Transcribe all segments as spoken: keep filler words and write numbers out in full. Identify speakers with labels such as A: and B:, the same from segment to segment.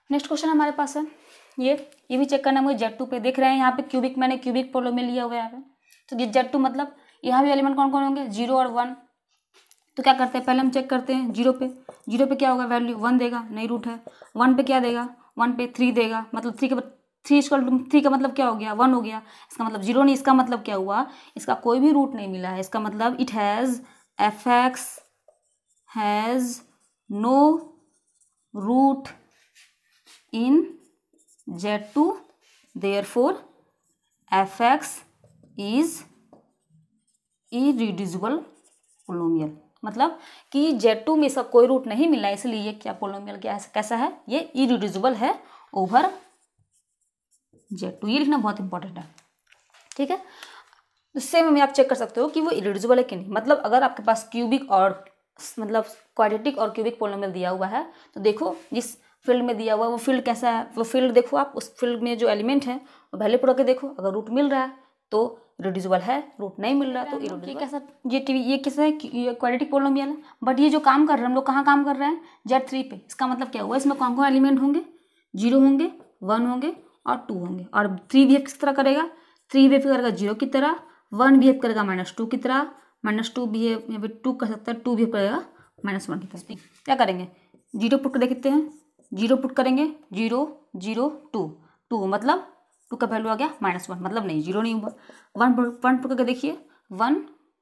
A: Next question हमारे पास है ये ये भी चेक करना है मुझे जेड टू पे। देख रहे हैं यहाँ पे क्यूबिक, मैंने क्यूबिक पोलोमियल लिया हुआ है यहाँ पे। तो ये जेड टू मतलब यहाँ भी एलिमेंट कौन कौन होंगे, जीरो और वन। तो क्या करते हैं, पहले हम चेक करते हैं जीरो पे। जीरो पे क्या होगा, वैल्यू वन देगा, नहीं रूट है। वन पे क्या देगा, वन पे थ्री देगा, मतलब थ्री के थ्री इक्वल टू थ्री का मतलब क्या हो गया, वन हो गया। इसका मतलब जीरो नहीं, इसका मतलब क्या हुआ, इसका कोई भी रूट नहीं मिला है। इसका मतलब it has F X has no root in Z two, therefore F X is irreducible polynomial. मतलब कि जेड टू में इसका कोई रूट नहीं मिला, इसलिए ये क्या पोलोमियल क्या है, कैसा है, ये इरिड्यूसिबल है ओवर जेड टू। ये लिखना बहुत इंपॉर्टेंट है, ठीक है। तो सेम में आप चेक कर सकते हो कि वो इरिड्यूसिबल है कि नहीं। मतलब अगर आपके पास क्यूबिक और मतलब क्वाड्रेटिक और क्यूबिक पोलोमियल दिया हुआ है, तो देखो जिस फील्ड में दिया हुआ है वो फील्ड कैसा है, वो फील्ड देखो आप, उस फील्ड में जो एलिमेंट है वो वैल्यू पढ़ के देखो। अगर रूट मिल रहा है तो इरिड्यूसिबल है, रूट नहीं मिल रहा तो इरिड्यूसिबल। कैसा ये टीवी ये कैसा है, ये क्वाड्रेटिक पोलोमियल है। बट ये जो काम कर रहे हैं हम लोग कहाँ काम कर रहे हैं, जेड थ्री पे। इसका मतलब क्या हुआ, इसमें कौन कौन एलिमेंट होंगे, जीरो होंगे, वन होंगे और टू होंगे। और थ्री बिहेव किस तरह करेगा, थ्री बिहेव करेगा जीरो की तरह, वन बिहेव करेगा माइनस टू की तरह, माइनस टू बिहेव यहाँ पे टू कर सकता है, टू बिहेव करेगा माइनस वन की तरह। क्या करेंगे, जीरो पुट कर देखते हैं, जीरो पुट करेंगे, जीरो जीरो टू, टू मतलब टू का वैल्यू आ गया माइनस वन, मतलब नहीं जीरो नहीं हुआ। वन वन पुट करके देखिए, वन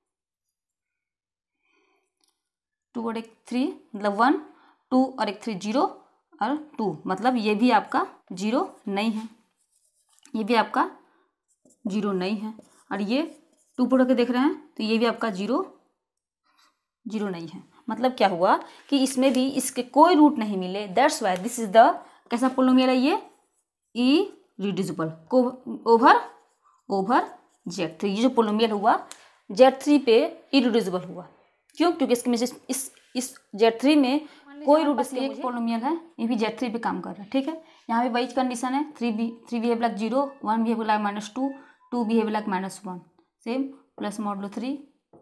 A: टू और एक थ्री, मतलब वन टू और एक थ्री जीरो और टू, मतलब ये भी आपका जीरो नहीं है, ये भी आपका जीरो नहीं है। और ये टू पुट करके देख रहे हैं तो ये भी आपका जीरो जीरो नहीं है। मतलब क्या हुआ कि इसमें भी इसके कोई रूट नहीं मिले, that's why this is the कैसा पोलोमियल है ये, irreducible over over Z three. ये जो पोलोमियल हुआ जेड थ्री पे इरिड्यूसिबल हुआ, क्यों, क्योंकि इसके में इस इस जेड थ्री में कोई रूट, इसलिए एक पोलोमियल है, ये भी जेड थ्री पे काम कर रहा है, ठीक है। यहाँ पे वही कंडीशन है, three B three behave like zero, one behave like minus two, two behave like minus one, same plus modulo three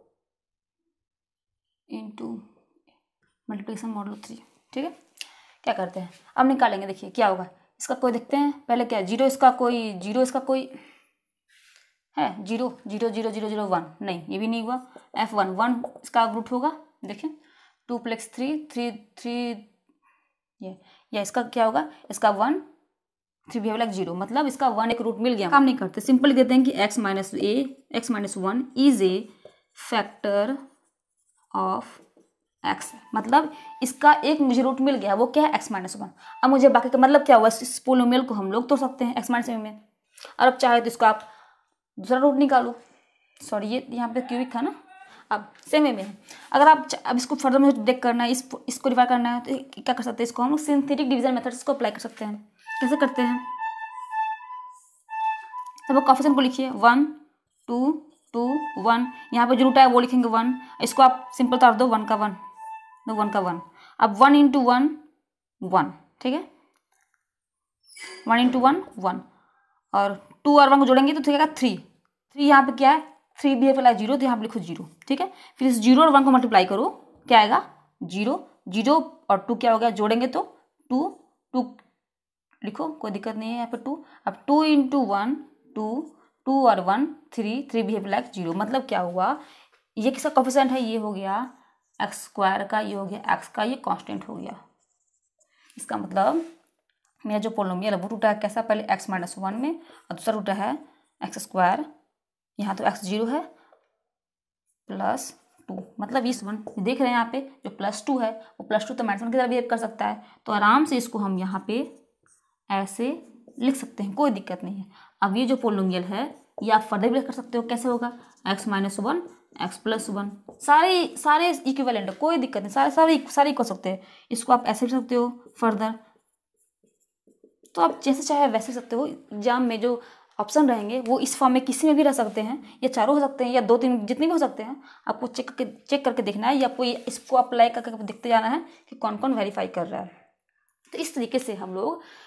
A: into multiplication modulo three, ठीक है। क्या करते हैं अब निकालेंगे, देखिए क्या होगा। इसका कोई देखते हैं पहले, क्या जीरो, इसका कोई जीरो, इसका कोई है zero zero zero zero zero one, नहीं ये भी नहीं हुआ। एफ वन वन इसका रूट होगा, देखिए two plus three three three ये या इसका क्या होगा, इसका one three behave like zero, मतलब इसका वन एक रूट मिल गया। काम नहीं करते, सिंपल देते हैं कि X minus A X minus one is a factor of X, मतलब इसका एक मुझे रूट मिल गया, वो क्या है एक्स माइनस वन। अब मुझे बाकी का मतलब क्या हुआ, इस पोलोमियल को हम लोग तोड़ सकते हैं एक्स माइनस में। और अब चाहे तो इसको आप दूसरा रूट निकालो, सॉरी ये यहाँ पे क्यूबिक था ना। अब सेम में है, अगर आप अब इसको फर्दर में देख करना है, इस इसको डिवाइड करना है, तो क्या कर सकते हैं, इसको हम लोग सिंथेटिक डिवीजन मेथड इसको अप्लाई कर सकते हैं। कैसे करते हैं, तब वो कोफिशिएंट को लिखिए, वन टू टू वन, यहाँ पे जो रूट है वो लिखेंगे वन, इसको आप सिंपल तार दो, वन का वन, दो वन का वन। अब वन इंटू वन वन, ठीक है, वन इंटू वन वन, और टू और वन को जोड़ेंगे तो ठीक है थ्री, थ्री यहाँ पे क्या है, थ्री बिहेव वाला जीरो, तो यहाँ पे लिखो जीरो, ठीक है। फिर इस जीरो और वन को मल्टीप्लाई करो, क्या आएगा जीरो, जीरो और टू क्या हो गया, जोड़ेंगे तो टू, टू लिखो कोई दिक्कत नहीं है यहाँ पे टू। अब two into one two, two और one three, three behave like zero, मतलब क्या हुआ, ये किसका कोफिशिएंट है, ये हो गया एक्स स्क्वायर का, ये हो गया एक्स का, ये कांस्टेंट हो गया। इसका मतलब मेरा जो पोलोमियल है वो रूट है कैसा, पहले एक्स माइनस वन में, और दूसरा रूट है एक्स स्क्वायर, यहाँ तो एक्स जीरो है प्लस टू, मतलब इस वन देख रहे हैं यहाँ पे जो प्लस टू है वो प्लस टू तो माइनस वन की तरह बिहेव कर सकता है, तो आराम से इसको हम यहाँ पे ऐसे लिख सकते हैं, कोई दिक्कत नहीं है। अब ये जो पोलोमियल है ये आप फर्दर भी कर सकते हो, कैसे होगा, X minus one X plus one, सारे सारे इक्विवेलेंट है, कोई दिक्कत नहीं, सारे सारे सारे कर सकते हैं। इसको आप ऐसे लिख सकते हो फर्दर, तो आप जैसे चाहे वैसे सकते हो। एग्जाम में जो ऑप्शन रहेंगे वो इस फॉर्म में किसी में भी रह सकते हैं, या चारों हो सकते हैं, या दो तीन जितने भी हो सकते हैं। आपको चेक करके चेक करके देखना है, या आपको इसको अप्लाई करके देखते जाना है कि कौन कौन वेरीफाई कर रहा है। तो इस तरीके से हम लोग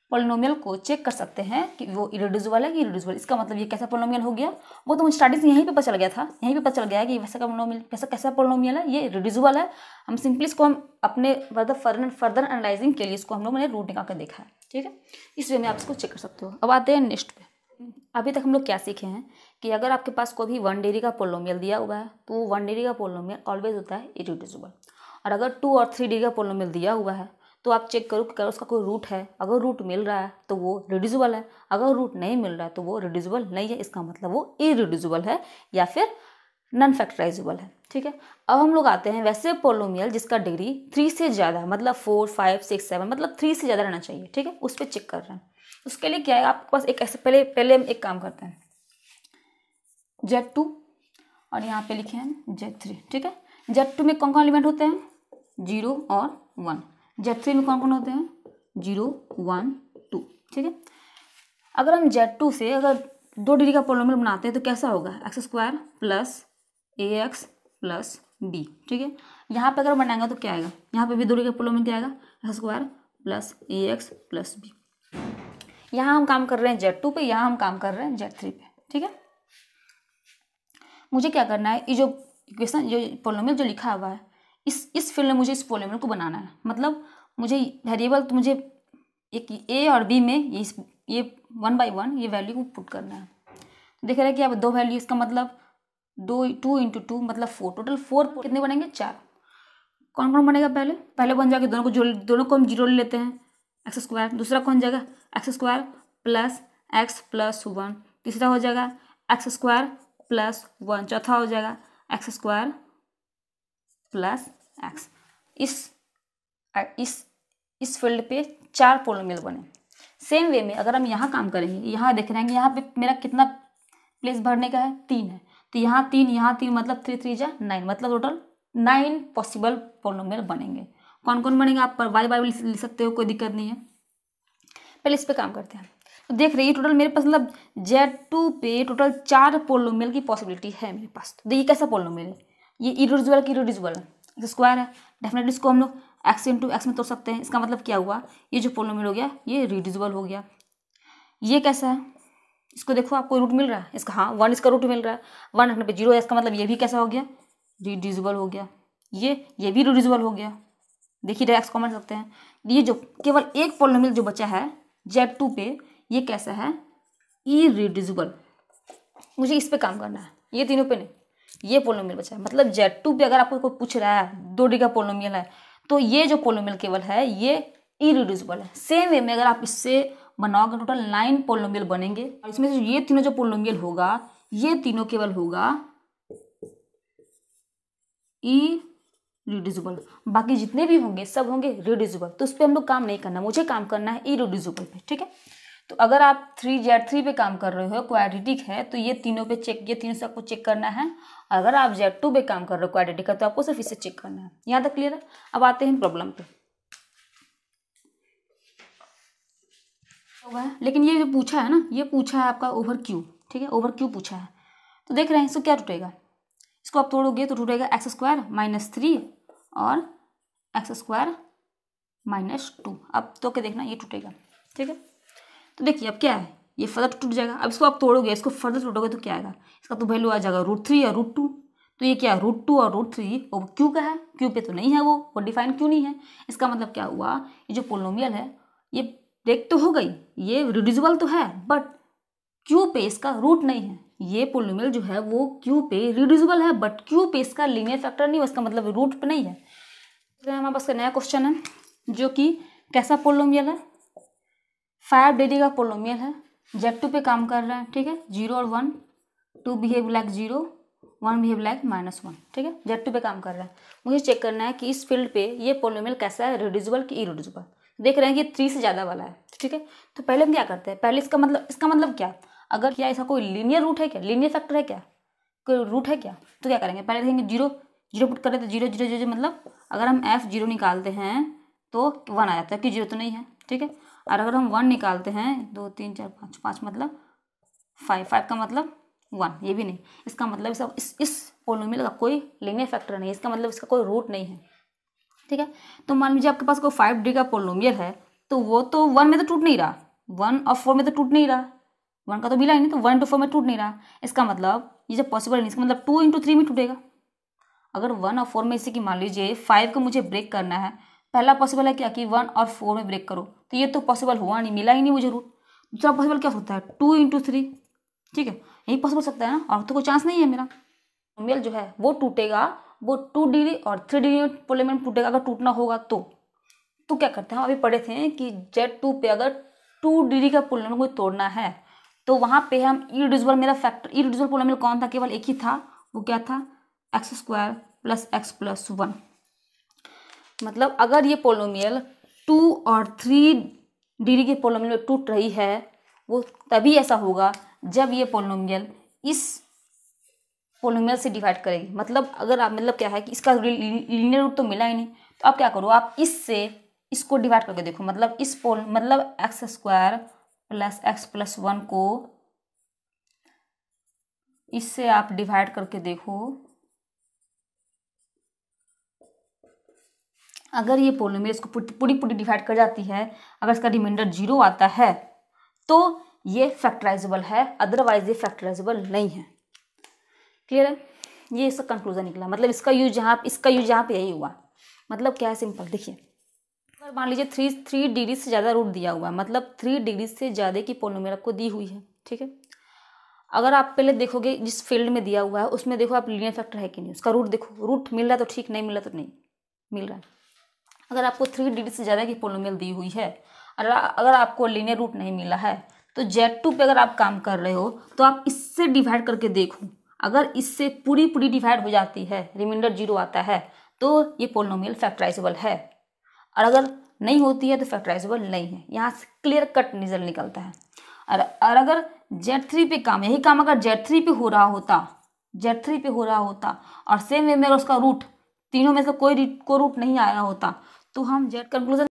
A: पोलिनोमियल को चेक कर सकते हैं कि वो इरेड्यूसिबल है कि इरेड्यूसिबल। इसका मतलब ये कैसा पोलिनोमियल हो गया, वो तो मुझे स्टार्टिंग से यहीं पे पता चल गया था, यहीं पे पता चल गया है कि वैसा का पोलिनोमियल कैसा कैसा पोलिनोमियल है, ये इरेड्यूसिबल है। हम सिंपली इसको हम अपने मतलब फर्दर फर्दर एनालाइजिंग के लिए इसको हम लोगों ने रूट निकाल कर देखा है, ठीक है। इस वे में आप इसको चेक कर सकते हो। अब आते हैं नेक्स्ट पे। अभी तक हम लोग क्या सीखे हैं कि अगर आपके पास कोई भी वन डिग्री का पोलिनोमियल दिया हुआ है तो वो वन डिग्री का पोलिनोमियल ऑलवेज होता है इरेड्यूसिबल। और अगर टू और थ्री डिग्री का पोलिनोमियल दिया हुआ है तो आप चेक करो कि अगर उसका कोई रूट है, अगर रूट मिल रहा है तो वो रिड्यूसिबल है, अगर रूट नहीं मिल रहा है तो वो रिड्यूसिबल नहीं है, इसका मतलब वो इरिड्यूसिबल है या फिर नॉन फैक्टराइजेबल है, ठीक है। अब हम लोग आते हैं वैसे पोलिनोमियल जिसका डिग्री थ्री से ज़्यादा मतलब फोर फाइव सिक्स सेवन मतलब थ्री से ज़्यादा रहना चाहिए, ठीक है। उस पर चेक कर रहे हैं। उसके लिए क्या है, आपके पास एक ऐसे पहले पहले हम एक काम करते हैं, जेड टू और यहाँ पे लिखे हैं जेड थ्री, ठीक है। जेड टू में कौन कौन एलिमेंट होते हैं, जीरो और वन। जेड थ्री में कौन कौन होते हैं, जीरो वन टू, ठीक है। अगर हम जेड टू से अगर दो डिग्री का पोलिनोमियल बनाते हैं तो कैसा होगा, X square plus A X plus B, ठीक है। यहाँ पे अगर बनाएंगे तो क्या आएगा, यहाँ पे भी दो डिग्री का पोलिनोमियल क्या आएगा, X square plus A X plus B. यहाँ हम काम कर रहे हैं जेड टू पे, यहाँ हम काम कर रहे हैं जेड थ्री पे, ठीक है। मुझे क्या करना है, ये जो इक्वेशन जो पोलिनोमियल जो लिखा हुआ है इस इस फील्ड में मुझे इस पोलिनोमियल को बनाना है। मतलब मुझे वेरिएबल तो मुझे एक ए और बी में ये ये वन बाई वन ये वैल्यू को पुट करना है। देख रहे हैं कि अब दो वैल्यू, इसका मतलब दो टू इंटू टू मतलब फोर, टोटल फोर कितने बनेंगे, चार। कौन कौन बनेगा, पहले पहले बन जाएगा दोनों को जोड़, दोनों को हम जीरो ले लेते हैं, एक्स स्क्वायर। दूसरा कौन जाएगा, X square plus x plus one. तीसरा हो जाएगा एक्स स्क्वायर प्लस वन। चौथा हो जाएगा एक्स स्क्वायर प्लस एक्स। इस इस इस फील्ड पे चार पोलिनोमियल बने। सेम वे में अगर हम यहाँ काम करेंगे, यहाँ देख रहे हैं यहाँ पे मेरा कितना प्लेस भरने का है, तीन है। तो यहाँ तीन यहाँ तीन मतलब थ्री थ्री जा नाइन, मतलब टोटल नाइन पॉसिबल पोलिनोमियल बनेंगे। कौन कौन बनेंगे आप पर वाई बाई लिख सकते हो, कोई दिक्कत नहीं है। पहले इस पे काम करते हैं। तो देख रहे हैं टोटल मेरे पास मतलब जेड टू पे टोटल चार पोलिनोमियल की पॉसिबिलिटी है मेरे पास। तो देखिए कैसा पोलिनोमियल है, ये इरेड्यूसिबल की इरेड्यूसिबल है, एक्स स्क्वायर है, डेफिनेटली इसको हम लोग एक्स इंटू एक्स में तोड़ सकते हैं। इसका मतलब क्या हुआ, ये जो पोलिनोमियल हो गया ये रिड्यूसिबल हो गया। ये कैसा है, इसको देखो आपको रूट मिल रहा है इसका, हाँ वन इसका रूट मिल रहा है, वन रखने पे जीरो है, इसका मतलब ये भी कैसा हो गया, रिड्यूसिबल हो गया। ये ये भी रिड्यूसिबल हो गया। देखिए एक्स कॉमन सकते हैं। ये जो केवल एक पोलिनोमियल जो बचा है जेड टू पे, ये कैसा है, इरिड्यूसिबल। मुझे इस पे काम करना है, ये तीनों पे नहीं, ये पोलिनोमियल बचा है। मतलब जेड टू पे अगर आपको कोई पूछ रहा है दो डिग्री का पोलिनोमियल है तो ये जो पोलिनोमियल केवल है ये इरिड्यूसिबल है। सेम वे में अगर आप इससे बनाओगे टोटल नाइन पोलिनोमियल बनेंगे और इसमें से ये तीनों जो पोलिनोमियल होगा ये तीनों केवल होगा इरिड्यूसिबल, बाकी जितने भी होंगे सब होंगे रिड्यूसिबल। तो उस पर हम लोग काम नहीं करना, मुझे काम करना है इरिड्यूसिबल पे, ठीक है। तो अगर आप थ्री जेड थ्री पे काम कर रहे हो क्वाड्रेटिक है तो ये तीनों पे चेक, ये तीनों से आपको चेक करना है। अगर आप जेड टू पे काम कर रहे हो क्वाड्रेटिक का तो आपको सिर्फ इससे चेक करना है। यहाँ तक क्लियर है। अब आते हैं प्रॉब्लम पे। होगा लेकिन ये जो पूछा है ना, ये पूछा है आपका ओवर क्यू, ठीक है, ओवर क्यू पूछा है। तो देख रहे हैं इसको क्या टूटेगा, इसको आप तोड़ोगे तो टूटेगा एक्स स्क्वायर माइनस थ्री और एक्स स्क्वायर माइनस टू। अब तो क्या देखना ये टूटेगा, ठीक है। तो देखिए अब क्या है, ये फर्दर टूट जाएगा। अब इसको आप तोड़ोगे, इसको फर्दर तोड़ोगे तो क्या आएगा, इसका तो वैल्यू आ जाएगा रूट थ्री और रूट टू। तो ये क्या है, रूट टू और रूट थ्री वो क्यू का है, क्यू पे तो नहीं है, वो वो डिफाइन क्यों नहीं है। इसका मतलब क्या हुआ, ये जो पोलिनोमियल है ये ब्रेक तो हो गई, ये रिड्यूसिबल तो है बट क्यू पे इसका रूट नहीं है। ये पोलिनोमियल जो है वो क्यू पे रिड्यूसिबल है बट क्यू पे इसका लीनियर फैक्टर नहीं है, इसका मतलब रूट पे नहीं है। तो हमारे पास नया क्वेश्चन है जो कि कैसा पोलिनोमियल है, फाइव डिग्री का पोलिनोमियल है, जेड टू पे काम कर रहा है, ठीक है। जीरो और one, two behave like zero, one behave like minus one, ठीक है। जेड टू पे काम कर रहा है। मुझे चेक करना है कि इस फील्ड पे ये पोलिनोमियल कैसा है, रिड्यूसिबल कि इरिड्यूसिबल। देख रहे हैं कि थ्री से ज़्यादा वाला है, ठीक है। तो पहले हम क्या करते हैं, पहले इसका मतलब इसका मतलब क्या, अगर क्या इसका कोई लीनियर रूट है क्या, लीनियर फैक्टर है क्या, कोई रूट है क्या, तो क्या करेंगे, पहले देखेंगे जीरो, जीरो पुट करें तो जीरो जीरो जीरो मतलब अगर हम एफ जीरो निकालते हैं तो वन आ जाता है कि जीरो तो नहीं है, ठीक है। और अगर हम वन निकालते हैं, दो तीन चार पाँच, पाँच मतलब फाइव, फाइव का मतलब वन, ये भी नहीं। इसका मतलब इसका इस इस पोलिनोमियल का कोई लीनियर फैक्टर नहीं है, इसका मतलब इसका कोई रूट नहीं है, ठीक है। तो मान लीजिए आपके पास कोई फाइव डिग्री का पोलिनोमियल है तो वो तो वन में तो टूट नहीं रहा, वन और फोर में तो टूट नहीं रहा, वन का तो मिला ही नहीं, तो वन इंटू फोर में टूट नहीं रहा। इसका मतलब ये जब पॉसिबल नहीं, इसका मतलब टू इंटू थ्री में टूटेगा। अगर वन और फोर में इसी की मान लीजिए फाइव को मुझे ब्रेक करना है, पहला पॉसिबल है क्या कि वन और फोर में ब्रेक करो, तो ये तो पॉसिबल हुआ नहीं, मिला ही नहीं मुझे रूट। दूसरा पॉसिबल क्या होता है, टू इंटू थ्री, ठीक है, यही पॉसिबल सकता है ना, और तो कोई चांस नहीं है मेरा। पोलिनोमियल जो है वो टूटेगा, वो टू डिग्री और थ्री डिग्री में पोलिनोमियल टूटेगा अगर टूटना होगा तो। तो क्या करते हैं, हम अभी पढ़े थे कि जेड टू पे अगर टू डिग्री का पोलिनोमियल कोई तोड़ना है तो वहाँ पे हम इरेड्यूसिबल, मेरा फैक्टर इरेड्यूसिबल पोलिनोमियल कौन था, केवल एक ही था, वो क्या था, x square plus x plus one. मतलब अगर ये पोलिनोमियल टू और थ्री डिग्री के पोलिनोमियल में टूट रही है, वो तभी ऐसा होगा जब ये पोलिनोमियल इस पोलिनोमियल से डिवाइड करेगी। मतलब अगर आप, मतलब क्या है कि इसका लीनियर रूट तो मिला ही नहीं, तो आप क्या करो, आप इससे इसको डिवाइड करके देखो। मतलब इस पोल मतलब x square plus x plus one को इससे आप डिवाइड करके देखो। अगर ये पोलिनोमियल इसको पूरी पूरी डिवाइड कर जाती है, अगर इसका रिमाइंडर जीरो आता है तो ये फैक्टराइजेबल है, अदरवाइज ये फैक्टराइजेबल नहीं है। क्लियर है, ये इसका कंक्लूजन निकला। मतलब इसका यूज जहाँ इसका यूज यहाँ पे यही हुआ। मतलब क्या है, सिंपल देखिए, अगर मान लीजिए थ्री थ्री डिग्री से ज़्यादा रूट दिया हुआ है, मतलब थ्री डिग्री से ज़्यादा की पोलिनोमियल आपको दी हुई है, ठीक है। अगर आप पहले देखोगे जिस फील्ड में दिया हुआ है उसमें देखो आप लीनियर फैक्टर है कि नहीं, उसका रूट देखो, रूट मिल रहा है तो ठीक, नहीं मिल रहा तो नहीं मिल रहा है। अगर आपको थ्री डिग्री से ज़्यादा की पोलिनोमियल दी हुई है, अगर अगर आपको लीनियर रूट नहीं मिला है, तो जेड टू पे अगर आप काम कर रहे हो तो आप इससे डिवाइड करके देखो। अगर इससे पूरी पूरी डिवाइड हो जाती है, रिमाइंडर जीरो आता है, तो ये पोलिनोमियल फैक्टराइजेबल है, और अगर नहीं होती है तो फैक्टराइजेबल नहीं है। यहाँ से क्लियर कट रिजल्ट निकलता है। और, और अगर जेड थ्री पे काम, यही काम अगर जेड थ्री पे हो रहा होता जेड थ्री पे हो रहा होता और सेम वे में अगर उसका रूट तीनों में से कोई को रूट नहीं आया होता, तो हम जेड कंक्लूजन